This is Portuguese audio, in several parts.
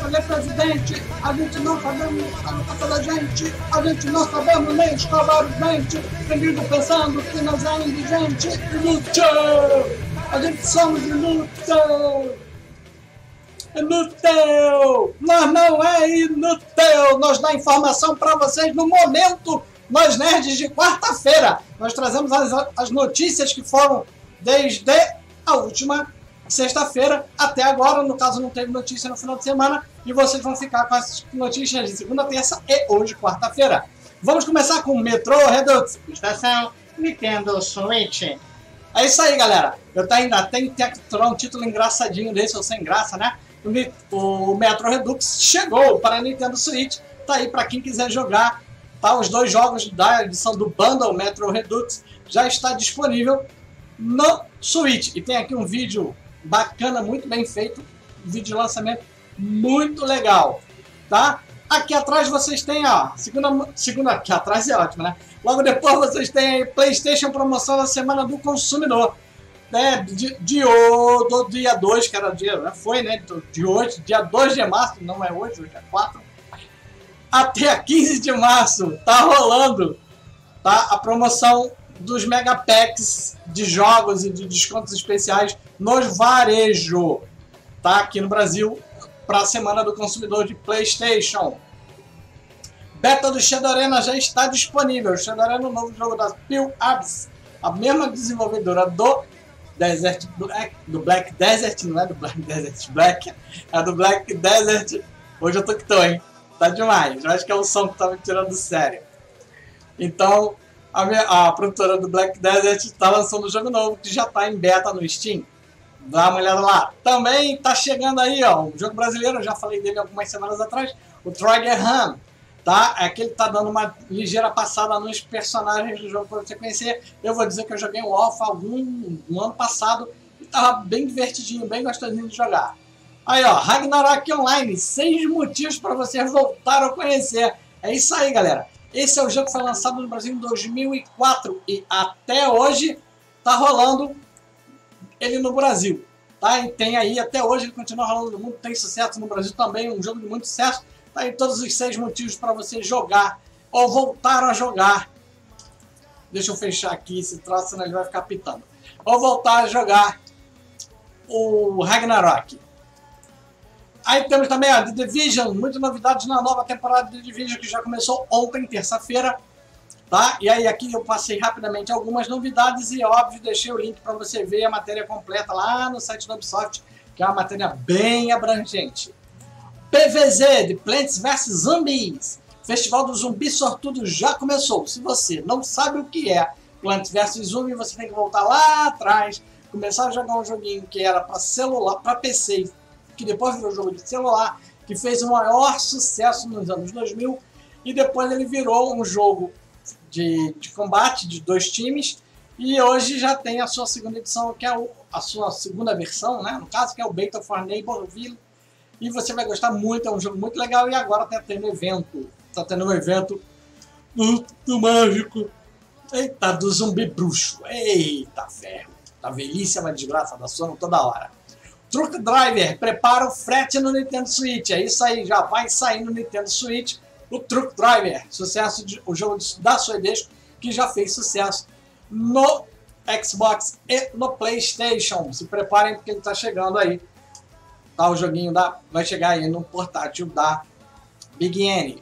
ele é presidente, a gente não sabemos a casa da gente, a gente não sabemos nem escovar os dentes, vivo pensando que nós é indigente, inútil, a gente somos inútil. Inútil! Nós não é inútil! Nós dá informação para vocês no momento, nós nerds de quarta-feira. Nós trazemos as notícias que foram desde a última sexta-feira até agora. No caso, não teve notícia no final de semana. E vocês vão ficar com as notícias de segunda, terça e hoje, quarta-feira. Vamos começar com Metro Redux, estação Nintendo Switch. É isso aí, galera. Eu ainda tenho que tirar um título engraçadinho desse, ou sem graça, né? O Metro Redux chegou para a Nintendo Switch. Tá aí para quem quiser jogar. Tá? Os dois jogos da edição do Bundle Metro Redux já está disponível no Switch. E tem aqui um vídeo bacana, muito bem feito. Um vídeo de lançamento muito legal. Tá? Aqui atrás vocês têm, ó, segunda aqui atrás é ótimo, né? Logo depois vocês têm aí PlayStation Promoção da Semana do Consumidor. Do dia 2, que era dia, né? Foi, né? De hoje, dia 2 de março, não é hoje é 4. Até 15 de março tá rolando, tá? A promoção dos Mega Packs de jogos e de descontos especiais nos varejo, tá? Aqui no Brasil, para a Semana do Consumidor de PlayStation. Beta do Shadow Arena já está disponível. O Shadow Arena é um novo jogo da Peel Abs, a mesma desenvolvedora do Black Desert, não é do Black Desert Black, é do Black Desert. Hoje eu tô que tô, hein? Tá demais. Eu acho que é o som que tá me tirando do sério. Então, a produtora do Black Desert tá lançando um jogo novo que já tá em beta no Steam. Dá uma olhada lá. Também tá chegando aí, ó, um jogo brasileiro, eu já falei dele algumas semanas atrás, o Trigger Hamm. Tá? É que ele tá dando uma ligeira passada nos personagens do jogo para você conhecer. Eu vou dizer que eu joguei um Alpha no ano passado e tava bem divertidinho, bem gostosinho de jogar. Aí, ó, Ragnarok Online, 6 motivos para você voltar a conhecer. É isso aí, galera. Esse é o jogo que foi lançado no Brasil em 2004 e até hoje tá rolando ele no Brasil. Tá? E tem aí, até hoje ele continua rolando no mundo, tem sucesso no Brasil também, um jogo de muito sucesso. Tá aí todos os 6 motivos para você jogar ou voltar a jogar. Deixa eu fechar aqui esse troço, senão ele vai ficar pitando. Ou voltar a jogar o Ragnarok. Aí temos também a The Division, muitas novidades na nova temporada de The Division que já começou ontem, terça-feira. Tá? E aí aqui eu passei rapidamente algumas novidades e óbvio deixei o link para você ver a matéria completa lá no site da Ubisoft, que é uma matéria bem abrangente. PVZ, de Plants vs Zombies. Festival do Zumbi Sortudo já começou. Se você não sabe o que é Plants vs Zombies, você tem que voltar lá atrás, começar a jogar um joguinho que era para celular, para PC, que depois virou jogo de celular, que fez o maior sucesso nos anos 2000, e depois ele virou um jogo de combate de 2 times, e hoje já tem a sua segunda edição, que é a sua segunda versão, né? No caso, que é o Battle for Neighborville. E você vai gostar muito, é um jogo muito legal. E agora tá tendo evento. Tá tendo um evento do mágico. Eita, do zumbi bruxo. Eita ferro. Tá velhice é uma desgraça, da sono toda hora. Truck Driver, prepara o frete no Nintendo Switch. É isso aí, já vai sair no Nintendo Switch. O Truck Driver, sucesso o jogo da Suedesco, que já fez sucesso no Xbox e no PlayStation. Se preparem porque ele tá chegando aí. Tá, o joguinho vai chegar aí no portátil da Big N.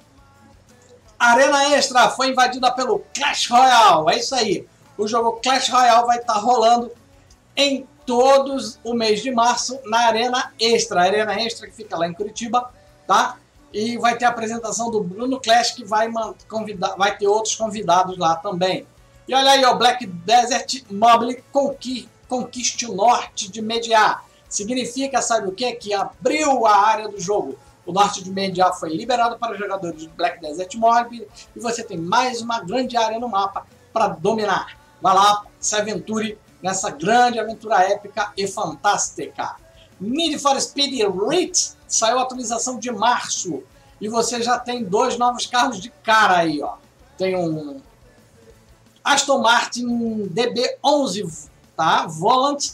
Arena Extra foi invadida pelo Clash Royale. É isso aí. O jogo Clash Royale vai estar rolando em todos o mês de março na Arena Extra. A Arena Extra que fica lá em Curitiba, tá? E vai ter a apresentação do Bruno Clash, que vai ter outros convidados lá também. E olha aí, o Black Desert Mobile conquiste o norte de Mediá. Significa, sabe o que? Que abriu a área do jogo. O norte de Mediá foi liberado para os jogadores de Black Desert Mobile e você tem mais uma grande área no mapa para dominar. Vá lá, se aventure nessa grande aventura épica e fantástica. Need for Speed Rit saiu a atualização de março e você já tem 2 novos carros de cara aí, ó. Tem um Aston Martin DB11, tá? Volant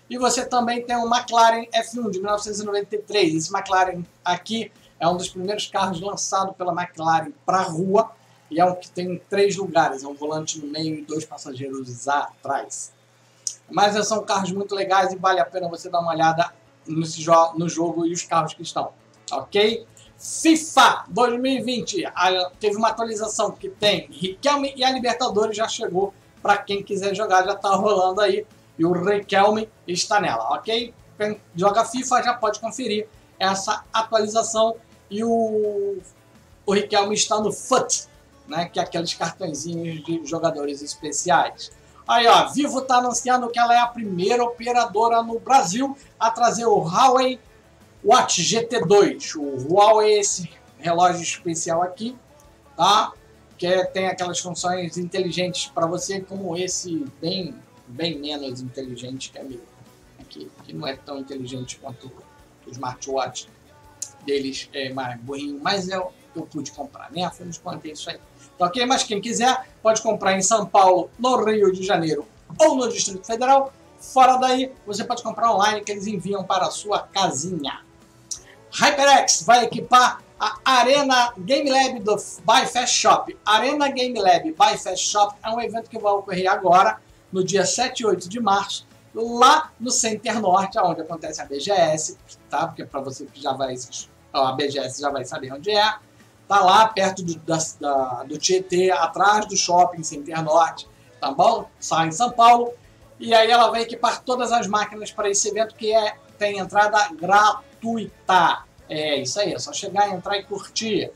E você também tem um McLaren F1 de 1993. Esse McLaren aqui é um dos primeiros carros lançados pela McLaren para a rua. E é um que tem 3 lugares. É um volante no meio e 2 passageiros atrás. Mas são carros muito legais e vale a pena você dar uma olhada no jogo e os carros que estão. Ok? FIFA 2020. Teve uma atualização que tem Riquelme e a Libertadores já chegou. Para quem quiser jogar, já está rolando aí. E o Riquelme está nela, ok? Quem joga FIFA já pode conferir essa atualização. E o Riquelme está no FUT, né? Que é aqueles cartõezinhos de jogadores especiais. Aí, ó, Vivo está anunciando que ela é a primeira operadora no Brasil a trazer o Huawei Watch GT2. O Huawei, esse relógio especial aqui, tá? Que tem aquelas funções inteligentes para você, como esse bem menos inteligente que é meu. Aqui, que não é tão inteligente quanto o smartwatch deles, é mais burrinho, mas eu pude comprar, né? A fundo de conta é isso aí. Tá, ok? Mas quem quiser pode comprar em São Paulo, no Rio de Janeiro ou no Distrito Federal. Fora daí, você pode comprar online que eles enviam para a sua casinha. HyperX vai equipar a Arena Game Lab do Buy Fast Shop. Arena Game Lab Buy Fast Shop é um evento que vai ocorrer agora, no dia 7 e 8 de março, lá no Center Norte, onde acontece a BGS, tá? Porque para você que já vai, a BGS já vai saber onde é. Tá lá perto do Tietê, atrás do Shopping Center Norte, tá bom? Só em São Paulo. E aí ela vai equipar todas as máquinas para esse evento que tem entrada gratuita. É isso aí, é só chegar, entrar e curtir.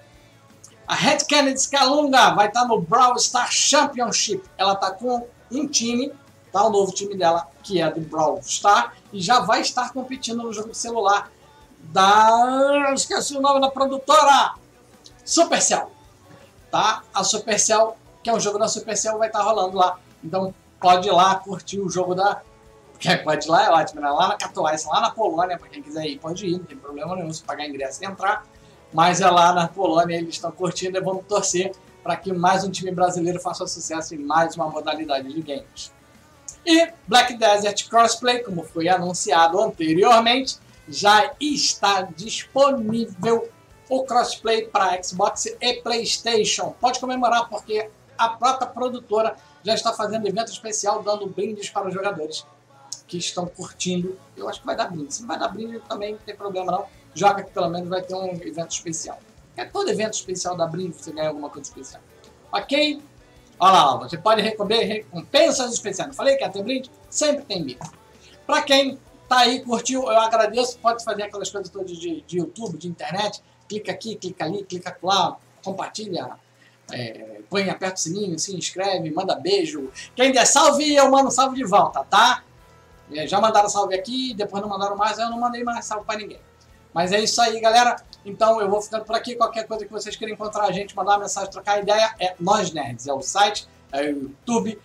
A Red Kennedy Calunga vai estar no Brawl Stars Championship. Ela está com um time, tá? O novo time dela, que é do Brawl Stars, e já vai estar competindo no jogo de celular esqueci o nome da produtora, Supercell, tá? A Supercell, que é um jogo da Supercell, vai estar rolando lá. Então pode ir lá curtir o jogo da... Pode ir lá, é ótimo, né? Lá na Katowice, lá na Polônia, para quem quiser ir, pode ir, não tem problema nenhum, se pagar ingresso e entrar. Mas é lá na Polônia, eles estão curtindo e vamos torcer para que mais um time brasileiro faça sucesso em mais uma modalidade de games. E Black Desert Crossplay, como foi anunciado anteriormente, já está disponível o crossplay para Xbox e PlayStation. Pode comemorar porque a própria produtora já está fazendo evento especial dando brindes para os jogadores que estão curtindo. Eu acho que vai dar brinde. Se não vai dar brinde também não tem problema não. Joga que pelo menos vai ter um evento especial. É todo evento especial da brinde, você ganha alguma coisa especial. Ok? Olha lá, você pode receber recompensas especiais. Não falei que ia ter brinde? Sempre tem brinde. Para quem tá aí, curtiu, eu agradeço. Pode fazer aquelas coisas todas de YouTube, de internet. Clica aqui, clica ali, clica lá, compartilha, põe, aperta o sininho, se inscreve, manda beijo. Quem der salve, eu mando salve de volta, tá? Já mandaram salve aqui, depois não mandaram mais, eu não mandei mais salve para ninguém. Mas é isso aí, galera. Então eu vou ficando por aqui. Qualquer coisa que vocês queiram encontrar a gente, mandar uma mensagem, trocar ideia, é Nós Nerds. É o site, é o YouTube,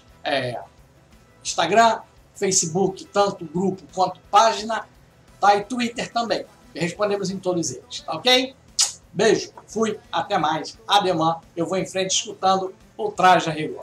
Instagram, Facebook, tanto grupo quanto página, tá? E Twitter também. E respondemos em todos eles, tá ok? Beijo, fui, até mais. Ademã, eu vou em frente escutando o Traje a Rigor.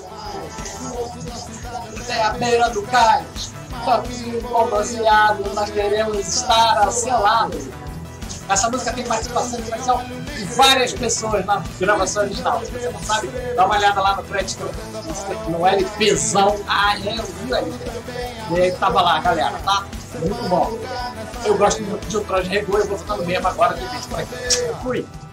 É a beira do cais, topinho bronzeado, nós queremos estar ao seu lado. Essa música tem participação especial de várias pessoas na gravação original. Se você não sabe, dá uma olhada lá no crédito, no LPzão. Ah, eu vi o LP. E aí tava lá, galera, tá? Muito bom. Eu gosto muito de O Traje a Rigor, eu vou ficando mesmo agora de vídeo por aqui. Fui!